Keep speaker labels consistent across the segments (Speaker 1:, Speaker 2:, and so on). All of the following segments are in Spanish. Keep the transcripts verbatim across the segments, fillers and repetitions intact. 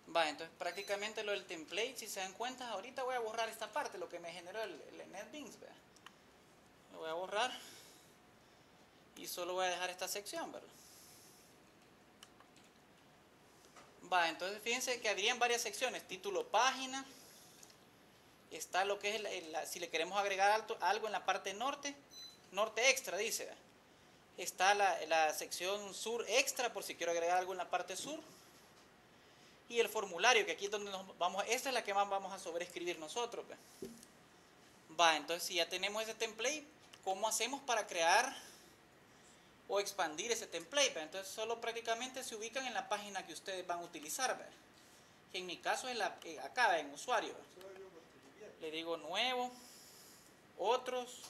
Speaker 1: Va, entonces prácticamente lo del template, si se dan cuenta, ahorita voy a borrar esta parte, lo que me generó el, el NetBeans, ¿verdad? Lo voy a borrar y solo voy a dejar esta sección, ¿verdad? Va, entonces fíjense que habrían varias secciones, título, página, está lo que es, el, el, si le queremos agregar alto, algo en la parte norte, norte extra dice, ¿verdad? Está la, la sección sur extra por si quiero agregar algo en la parte sur. Y el formulario, que aquí es donde nos vamos, esta es la que más vamos a sobreescribir nosotros. ¿Ve? Va, entonces si ya tenemos ese template, ¿cómo hacemos para crear o expandir ese template? ¿Ve? Entonces solo prácticamente se ubican en la página que ustedes van a utilizar. ¿Ve? Que en mi caso es la, acá en usuario. ¿Ve? Le digo nuevo, otros,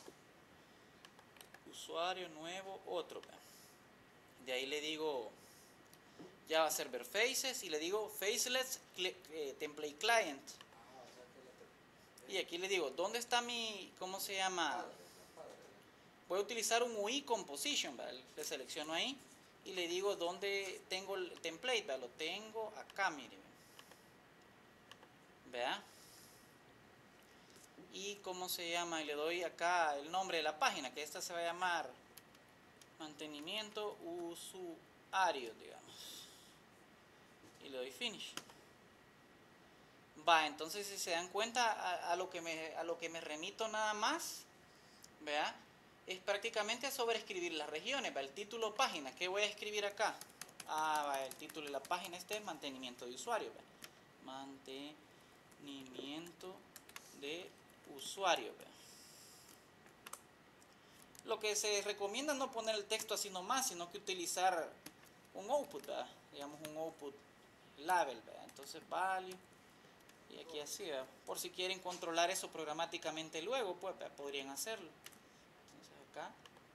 Speaker 1: usuario nuevo, otro. ¿Ve? De ahí le digo Java Server Faces y le digo Faceless eh, Template Client. Y aquí le digo, ¿dónde está mi, cómo se llama? Voy a utilizar un U I Composition, ¿vale? Le selecciono ahí y le digo dónde tengo el template, ¿vale? Lo tengo acá, mire. Vea. Y cómo se llama, y le doy acá el nombre de la página, que esta se va a llamar mantenimiento usuario, digamos. Y le doy finish. Va, entonces si se dan cuenta a, a, lo que me, a lo que me remito nada más, vea, es prácticamente a sobreescribir las regiones, va, el título página, ¿qué voy a escribir acá? Ah, va, el título de la página este es mantenimiento de usuario, va. Mantenimiento de usuario, va. Lo que se recomienda es no poner el texto así nomás, sino que utilizar un output, ¿verdad? Digamos un output label, ¿verdad? Entonces value, y aquí así, ¿verdad? Por si quieren controlar eso programáticamente luego, pues ¿verdad? Podrían hacerlo. Entonces acá,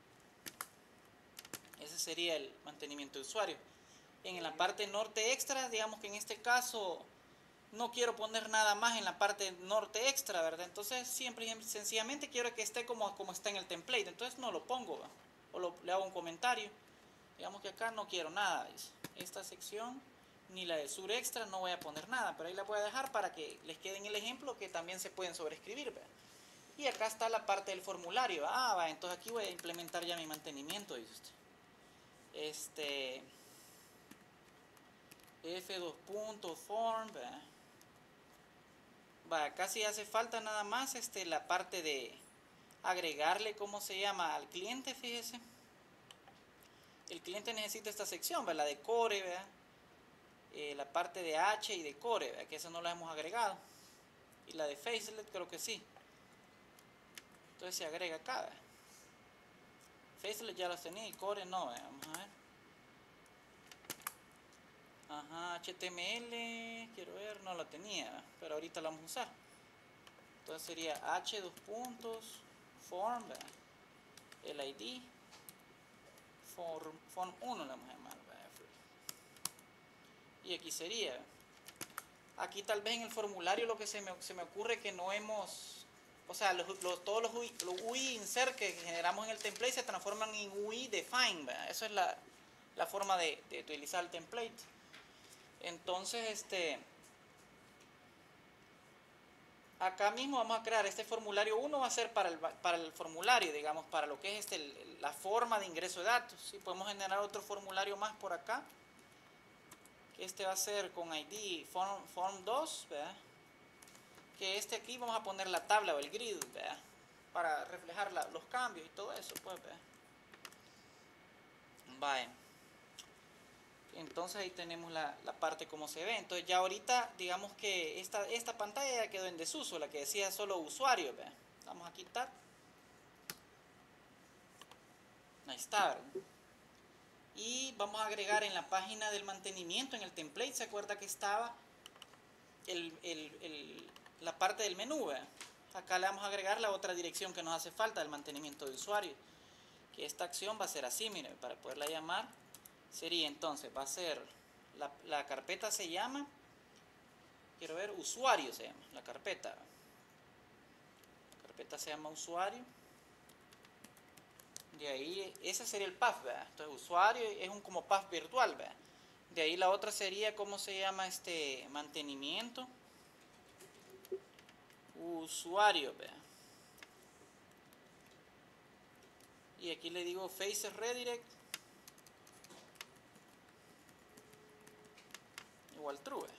Speaker 1: ese sería el mantenimiento de usuario. En la parte norte extra, digamos que en este caso no quiero poner nada más en la parte norte extra, ¿verdad? Entonces siempre y sencillamente quiero que esté como, como está en el template, entonces no lo pongo, ¿verdad? O lo, le hago un comentario. Digamos que acá no quiero nada, dice. Esta sección, ni la del sur extra, no voy a poner nada, pero ahí la voy a dejar para que les quede en el ejemplo que también se pueden sobreescribir, ¿verdad? Y acá está la parte del formulario. Ah, va, entonces aquí voy a implementar ya mi mantenimiento, dice usted. Este... F dos puntos form, ¿verdad? Va, acá sí hace falta nada más este, la parte de agregarle, ¿cómo se llama? Al cliente, fíjese. El cliente necesita esta sección, ¿verdad? La de core, ¿verdad? Eh, la parte de H y de core, ¿verdad? Que esa no la hemos agregado. Y la de facelet creo que sí. Entonces se agrega acá, ¿verdad? Facelet ya los tenía y core no, ¿verdad? Vamos a ver. Ajá, H T M L, quiero ver, no la tenía, ¿verdad? Pero ahorita la vamos a usar. Entonces sería H dos puntos form, ¿verdad? El I D form, form uno le vamos a llamar, ¿verdad? Y aquí sería, aquí tal vez en el formulario lo que se me, se me ocurre que no hemos, o sea, los, los, todos los U I, los U I insert que generamos en el template se transforman en U I define, ¿verdad? Esa es la, la forma de, de utilizar el template. Entonces, este... acá mismo vamos a crear este formulario uno, va a ser para el, para el formulario, digamos, para lo que es este, la forma de ingreso de datos. ¿Sí? Podemos generar otro formulario más por acá, que este va a ser con I D form, form dos, ¿verdad? Que este aquí vamos a poner la tabla o el grid, ¿verdad? Para reflejar la, los cambios y todo eso, pues, ¿verdad? Vale. Entonces ahí tenemos la, la parte como se ve. Entonces ya ahorita digamos que esta, esta pantalla ya quedó en desuso, la que decía solo usuario, ¿verdad? Vamos a quitar. Ahí está, ¿verdad? Y vamos a agregar en la página del mantenimiento, en el template, ¿se acuerda que estaba el, el, el, la parte del menú, ¿verdad? Acá le vamos a agregar la otra dirección que nos hace falta, del mantenimiento de usuario. Que esta acción va a ser así, miren, para poderla llamar, sería entonces, va a ser, la, la carpeta se llama, quiero ver, usuario se llama, la carpeta. La carpeta se llama usuario. De ahí, ese sería el path, ¿verdad? Entonces usuario es un como path virtual, ¿verdad? De ahí la otra sería, ¿cómo se llama este mantenimiento? Usuario, vea. Y aquí le digo faces redirect igual true, ¿verdad?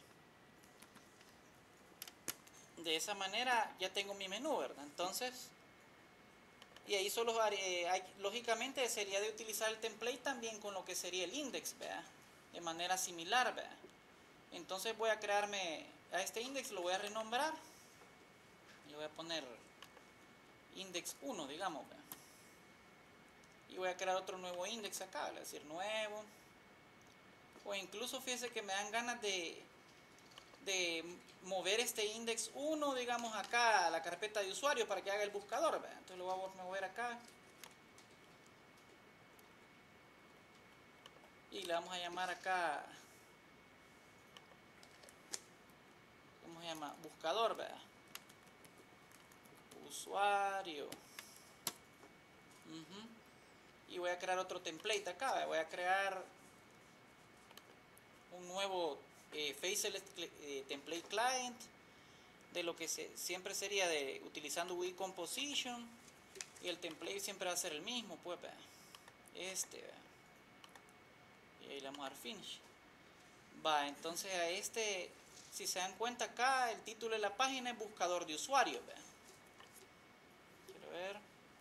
Speaker 1: De esa manera ya tengo mi menú, ¿verdad? Entonces, y ahí solo, eh, hay, lógicamente sería de utilizar el template también con lo que sería el index, ¿verdad? De manera similar, ¿verdad? Entonces voy a crearme a este index, lo voy a renombrar. Le voy a poner index uno, digamos, ¿verdad? Y voy a crear otro nuevo index acá, voy a decir nuevo. O incluso fíjense que me dan ganas de, de mover este index uno, digamos, acá a la carpeta de usuario para que haga el buscador, ¿verdad? Entonces lo voy a mover acá. Y le vamos a llamar acá, ¿cómo se llama? Buscador, ¿verdad? Usuario. Uh-huh. Y voy a crear otro template acá, ¿verdad? Voy a crear un nuevo eh, Faceless eh, template client de lo que se, siempre sería de utilizando W I Composition, y el template siempre va a ser el mismo, pues, ¿verdad? Este, ¿verdad? Y ahí le vamos a dar finish. Va, entonces a este, si se dan cuenta acá, el título de la página es buscador de usuarios, ¿verdad? Quiero ver.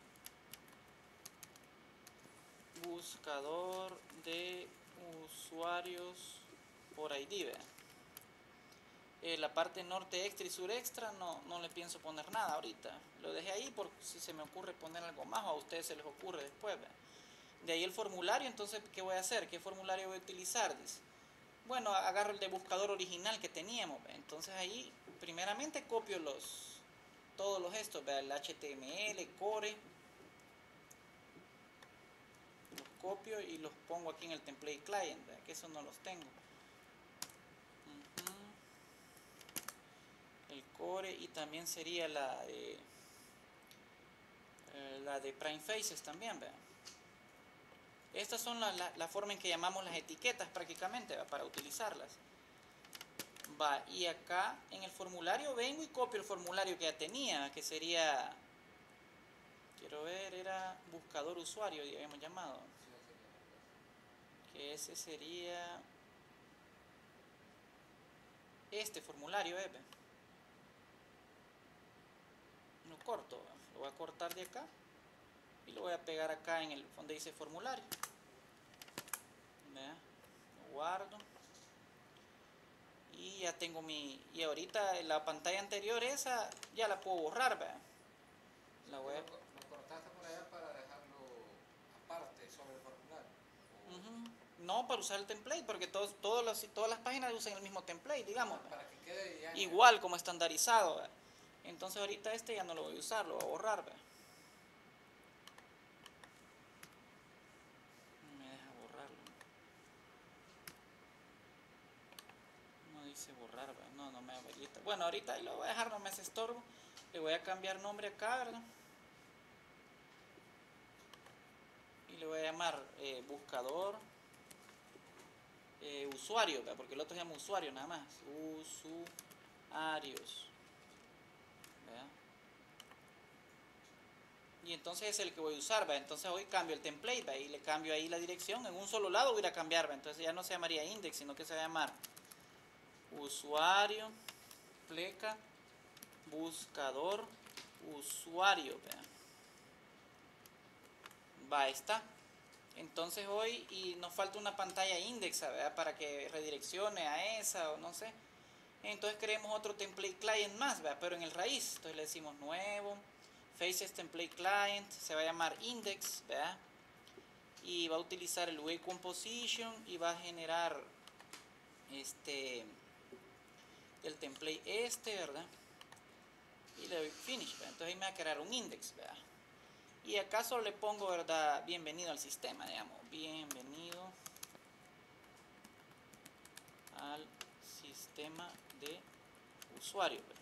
Speaker 1: Buscador de usuarios por I D, ¿verdad? Eh, la parte norte extra y sur extra no, no le pienso poner nada ahorita. Lo dejé ahí por si se me ocurre poner algo más o a ustedes se les ocurre después, ¿verdad? De ahí el formulario, entonces, ¿qué voy a hacer? ¿Qué formulario voy a utilizar? Dice. Bueno, agarro el de buscador original que teníamos, ¿verdad? Entonces ahí, primeramente copio los, todos los estos, ¿verdad? El H T M L, core, los copio y los pongo aquí en el template client, ¿verdad? Que eso no los tengo. Uh-huh. El core y también sería la de, eh, la de Prime Faces también, ¿verdad? Estas son la, la, la forma en que llamamos las etiquetas prácticamente, ¿verdad? Para utilizarlas. Va, y acá en el formulario vengo y copio el formulario que ya tenía, que sería, quiero ver, era buscador usuario, ya habíamos llamado. Que ese sería este formulario, ¿eh? Lo corto, lo voy a cortar de acá y lo voy a pegar acá en el donde dice formulario. ¿Vea? Lo guardo. Y ya tengo mi, y ahorita la pantalla anterior esa ya la puedo borrar, ¿verdad? La voy a...
Speaker 2: ¿Lo, lo cortaste por allá para dejarlo aparte sobre el formulario?
Speaker 1: Uh-huh. No, para usar el template, porque todos, todos los, todas las páginas usan el mismo template, digamos.
Speaker 2: Ah, para que quede ya
Speaker 1: igual como estandarizado, ¿verdad? Entonces ahorita este ya no lo voy a usar, lo voy a borrar, ¿verdad? Me deja borrarlo. No dice borrar, ¿verdad? No, no me habilita. Bueno, ahorita ahí lo voy a dejar, no me hace estorbo. Le voy a cambiar nombre acá, ¿verdad? Y le voy a llamar eh, buscador eh, usuario, ¿verdad? Porque el otro se llama usuario nada más. Usuarios. ¿Verdad? Y entonces es el que voy a usar, ¿verdad? Entonces hoy cambio el template, ¿verdad? Y le cambio ahí la dirección. En un solo lado voy a ir a cambiar, ¿verdad? Entonces ya no se llamaría index, sino que se va a llamar usuario, pleca, buscador, usuario, ¿verdad? Va, ahí está. Entonces hoy, y nos falta una pantalla indexa, ¿verdad? Para que redireccione a esa o no sé. Entonces creemos otro template client más, ¿verdad? Pero en el raíz. Entonces le decimos nuevo, faces template client, se va a llamar index, ¿verdad? Y va a utilizar el W composition y va a generar este el template este, ¿verdad? Y le doy finish, ¿verdad? Entonces ahí me va a crear un index, ¿verdad? Y acaso le pongo, ¿verdad? Bienvenido al sistema, digamos. Bienvenido al sistema de usuario, ¿verdad?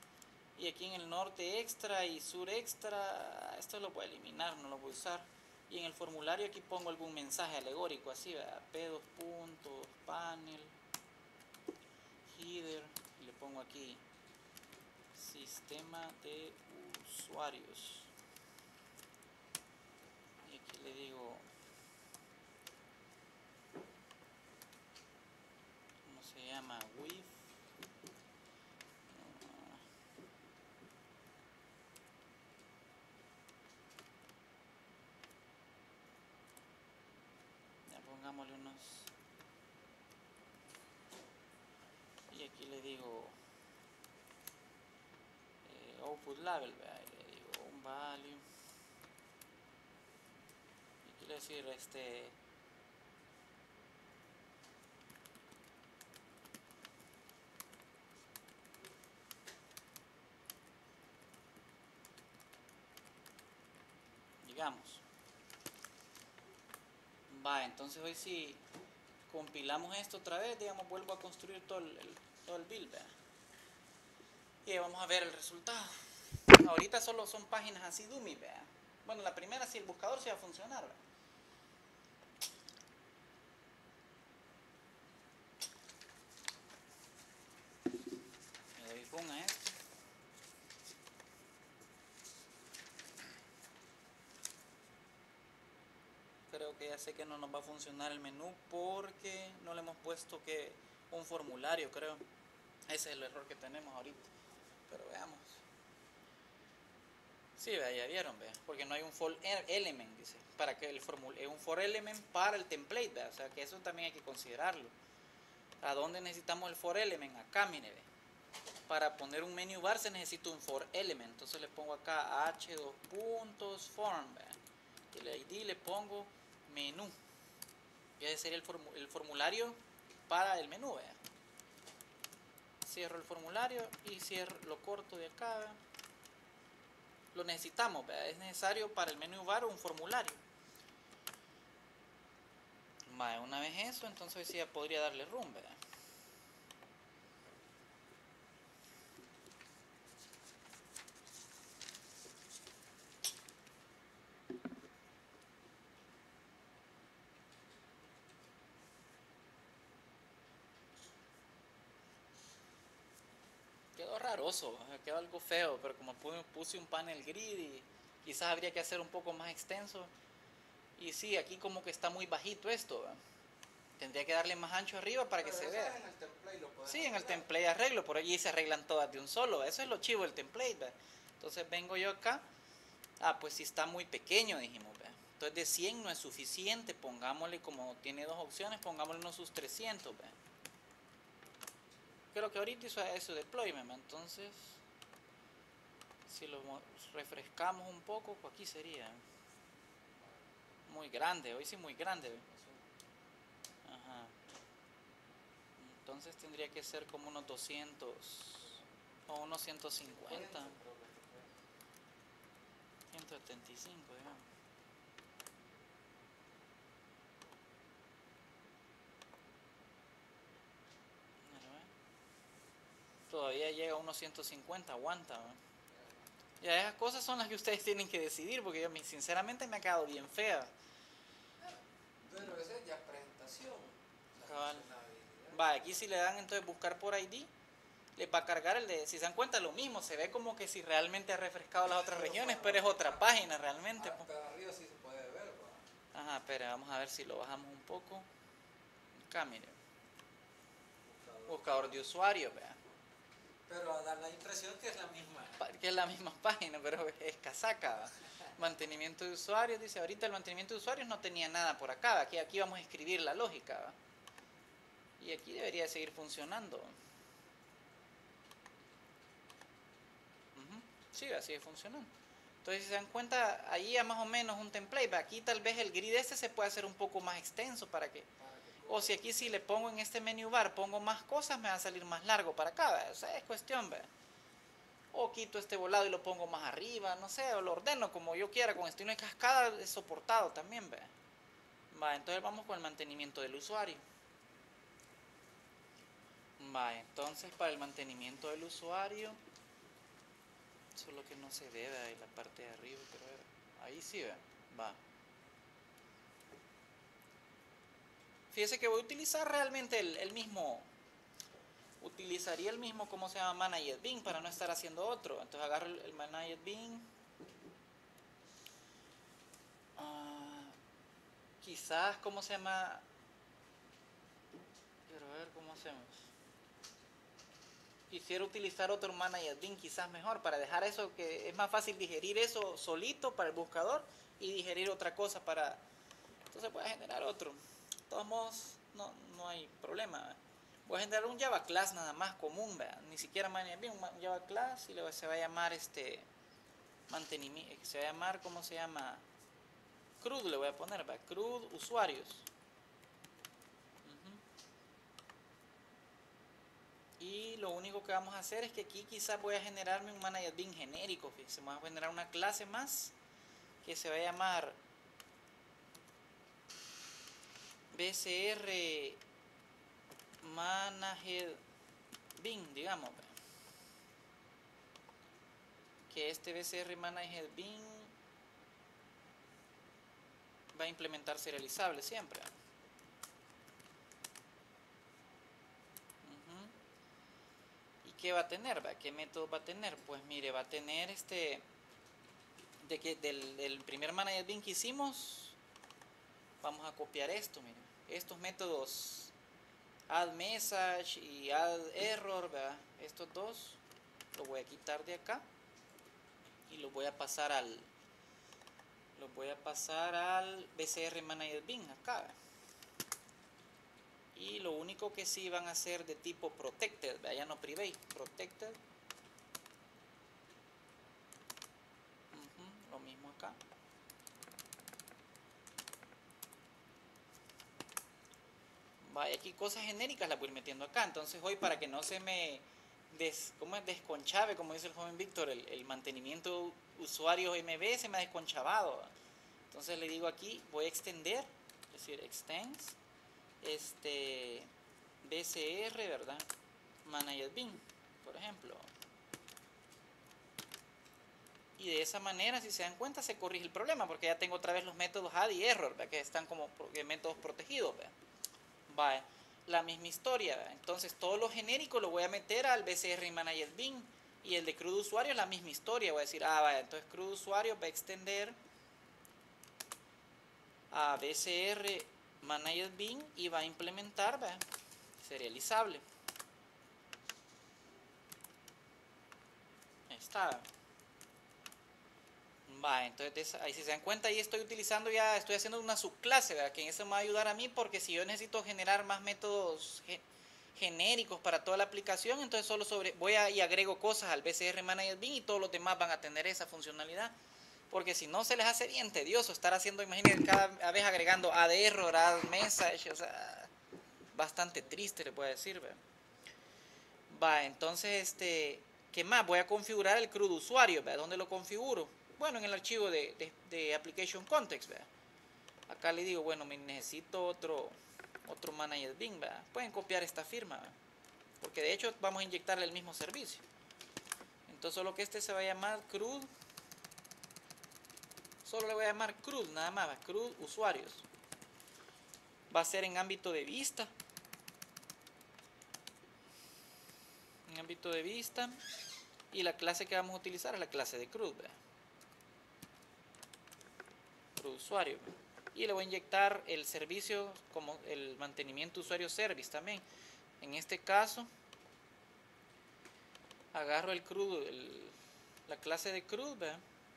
Speaker 1: Y aquí en el norte extra y sur extra, esto lo voy a eliminar, no lo voy a usar. Y en el formulario aquí pongo algún mensaje alegórico, así, ¿verdad? P dos puntos, panel, header, y le pongo aquí sistema de usuarios. Y aquí le digo, ¿cómo se llama? With. Pongámosle unos, y aquí le digo eh, output label, ¿verdad? Y le digo un value, y quiero decir este digamos, va, entonces hoy si compilamos esto otra vez, digamos, vuelvo a construir todo el, el todo el build, ¿verdad? Y vamos a ver el resultado. Ahorita solo son páginas así dummy, ¿verdad? Bueno, la primera sí, el buscador sí va a funcionar, ¿verdad? Le doy boom a esto. Creo que ya sé que no nos va a funcionar el menú porque no le hemos puesto que un formulario, creo. Ese es el error que tenemos ahorita. Pero veamos. Sí, vea, ya vieron, vea, porque no hay un for element, dice, para que el formul es un for element para el template, vea, o sea que eso también hay que considerarlo. ¿A dónde necesitamos el for element? Acá, mire, vea. Para poner un menu bar se necesita un for element, entonces le pongo acá h dos puntos form, vea, y el I D le pongo menú, y ese sería el, formu el formulario para el menú, vea. Cierro el formulario y cierro, lo corto de acá, vea. Lo necesitamos, ¿verdad? Es necesario para el menú bar un formulario. Vale, una vez eso, entonces sí ya podría darle run, ¿verdad? Quedó raroso, quedó algo feo, pero como puse un panel grid y quizás habría que hacer un poco más extenso. Y sí, aquí como que está muy bajito esto, ¿verdad? Tendría que darle más ancho arriba para
Speaker 2: Pero
Speaker 1: que se
Speaker 2: eso
Speaker 1: vea.
Speaker 2: en el template lo podemos
Speaker 1: Sí, en el
Speaker 2: arreglar.
Speaker 1: template arreglo, por allí se arreglan todas de un solo. Eso es lo chivo del template, ¿verdad? Entonces vengo yo acá. Ah, pues si está muy pequeño, dijimos, ¿verdad? Entonces de cien no es suficiente, pongámosle, como tiene dos opciones, pongámosle unos sus trescientos, ¿verdad? Creo que ahorita hizo eso deployment, ¿verdad? Entonces, si lo refrescamos un poco, pues aquí sería muy grande, hoy sí muy grande, ¿verdad? Ajá. Entonces tendría que ser como unos doscientos o unos ciento cincuenta, ciento setenta y cinco, digamos. Todavía llega a unos ciento cincuenta, aguanta, ¿no? Ya esas cosas son las que ustedes tienen que decidir, porque yo sinceramente me ha quedado bien fea.
Speaker 2: Pero esa es ya presentación.
Speaker 1: Cabal. Va, aquí si le dan entonces buscar por I D, les va a cargar el de, si se dan cuenta, lo mismo, se ve como que si realmente ha refrescado las otras regiones, pero es otra página realmente.
Speaker 2: Hasta arriba sí se puede ver, ¿va?
Speaker 1: Ajá, espera, vamos a ver si lo bajamos un poco. Acá, mire. Buscador de usuario, vea.
Speaker 2: Pero da la impresión que es la misma.
Speaker 1: Que es la misma página, pero es casaca, ¿va? Mantenimiento de usuarios, dice, ahorita el mantenimiento de usuarios no tenía nada por acá, aquí, aquí vamos a escribir la lógica, ¿va? Y aquí debería seguir funcionando. Uh-huh. Sí, va, sigue funcionando. Entonces, si se dan cuenta, ahí ya más o menos un template, ¿va? Aquí tal vez el grid este se puede hacer un poco más extenso para que... O si aquí si le pongo en este menu bar, pongo más cosas, me va a salir más largo para acá, ¿va? O sea, es cuestión, ¿va? O quito este volado y lo pongo más arriba, no sé, o lo ordeno como yo quiera, con estilo de cascada es soportado también, ¿ve? Va, entonces vamos con el mantenimiento del usuario. Va, entonces para el mantenimiento del usuario, solo que no se ve ahí la parte de arriba, pero ahí sí, ¿ve? Va. Fíjese que voy a utilizar realmente el, el mismo, utilizaría el mismo, ¿cómo se llama? Manager Bin, para no estar haciendo otro. Entonces agarro el, el Manager Bin. Uh, quizás, ¿cómo se llama? Quiero ver cómo hacemos. Quisiera utilizar otro Manager Bin, quizás mejor, para dejar eso, que es más fácil digerir eso solito para el buscador y digerir otra cosa para... Entonces voy a generar otro. De todos modos, no, no hay problema. Voy a generar un Java Class nada más común, ¿verdad? Ni siquiera Manager Bin, un Java Class y le, se va a llamar este mantenimiento, se va a llamar, ¿cómo se llama? C R U D le voy a poner, ¿verdad? C R U D usuarios. Y lo único que vamos a hacer es que aquí quizás voy a generarme un Manager Bin genérico. Fíjense, vamos a generar una clase más que se va a llamar B C R Manager Bin, digamos. Que este B C R Manager Bin va a implementar serializable siempre. ¿Qué va a tener? ¿Va? ¿Qué método va a tener? Pues mire, va a tener este, de que del, del primer Manager Bin que hicimos, vamos a copiar esto, miren, estos métodos add message y add error, ¿verdad? Estos dos los voy a quitar de acá y los voy a pasar al, los voy a pasar al B C R Manager Bin acá, ¿verdad? Y lo único que sí van a ser de tipo protected, ¿verdad? Ya no private, protected. Uh-huh, lo mismo acá. Vaya, aquí cosas genéricas las voy a ir metiendo acá. Entonces hoy, para que no se me des, ¿cómo es? desconchave, como dice el joven Víctor, el, el mantenimiento usuario M B se me ha desconchavado, ¿verdad? Entonces le digo aquí, voy a extender, es decir, extends, este... B C R, ¿verdad? Manager Bin, por ejemplo. Y de esa manera, si se dan cuenta, se corrige el problema, porque ya tengo otra vez los métodos add y error, ¿verdad? Que están como métodos protegidos, ¿verdad? Vale. La misma historia, ¿verdad? Entonces todo lo genérico lo voy a meter al B C R Manager Bin, y el de C R U D usuario la misma historia. Voy a decir, ah, vaya, entonces C R U D usuario va a extender a B C R Manager Bin y va a implementar, ¿verdad? Serializable. Ahí está. Va, entonces ahí si se dan cuenta, ahí estoy utilizando ya, estoy haciendo una subclase, ¿verdad? Que en eso me va a ayudar a mí, porque si yo necesito generar más métodos ge genéricos para toda la aplicación, entonces solo sobre voy a, y agrego cosas al B C R Manager Bin y todos los demás van a tener esa funcionalidad. Porque si no, se les hace bien tedioso estar haciendo, imagínense, cada vez agregando add error, add message, o sea, bastante triste le puedo decir, ¿verdad? Va, entonces, este, ¿qué más? Voy a configurar el C R U D usuario, ¿verdad? ¿Dónde lo configuro? Bueno, en el archivo de, de, de Application Context, ¿verdad? Acá le digo, bueno, me necesito otro, otro Manager Bin, ¿verdad? Pueden copiar esta firma, ¿verdad? Porque de hecho vamos a inyectarle el mismo servicio. Entonces solo que este se va a llamar C R U D, solo le voy a llamar C R U D, nada más, C R U D usuarios. Va a ser en ámbito de vista. En ámbito de vista. Y la clase que vamos a utilizar es la clase de C R U D, ¿verdad? C R U D usuario, ¿verdad? Y le voy a inyectar el servicio como el mantenimiento usuario service también. En este caso, agarro el C R U D, el, la clase de C R U D, ¿verdad?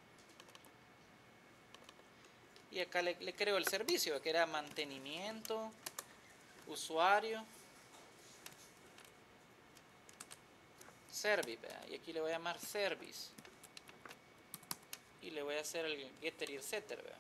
Speaker 1: Y acá le, le creo el servicio, que era mantenimiento usuario service, ¿verdad? Y aquí le voy a llamar service. Y le voy a hacer el getter y el setter, ¿verdad?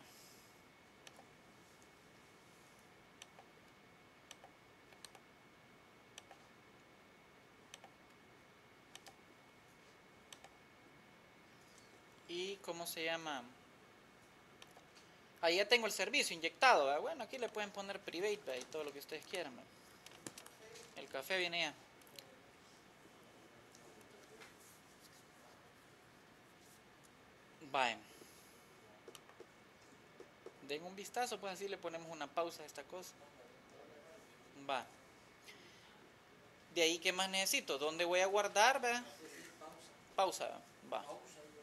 Speaker 1: Y cómo se llama, ahí ya tengo el servicio inyectado, ¿verdad? Bueno, aquí le pueden poner private, ¿verdad? Y todo lo que ustedes quieran, ¿verdad? El café viene ya. Vale. Den un vistazo, pues así le ponemos una pausa a esta cosa. Va. De ahí, ¿qué más necesito? ¿Dónde voy a guardar? ¿Verdad?
Speaker 2: Pausa.
Speaker 1: Pausa. Va.
Speaker 2: Pausa.